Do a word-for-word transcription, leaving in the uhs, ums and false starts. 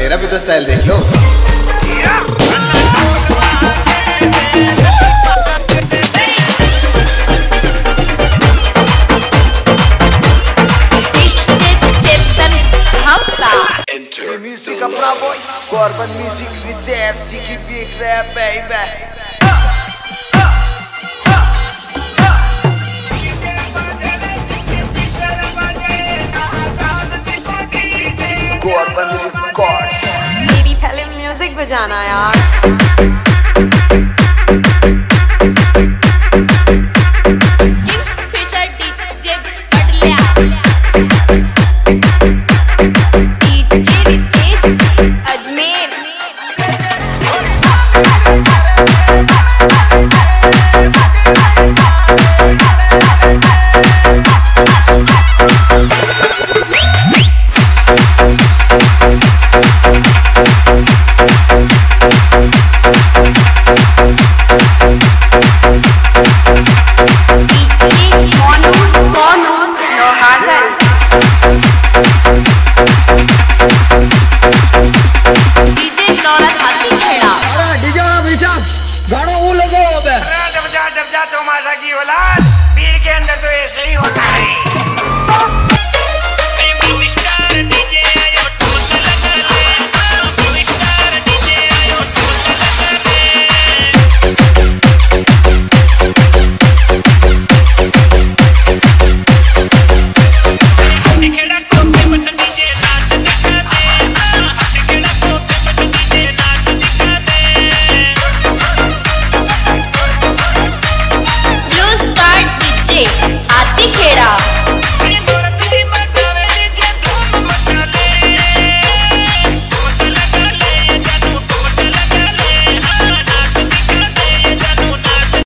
मेरा भी तो स्टाइल देख लो। Music अपना boy, Gorban music with that cheeky big rap baby. Gorban records. Baby पहले music बजाना यार। गाना वो लगाओ बे। जब जा जब जा तो माशा की औलाद।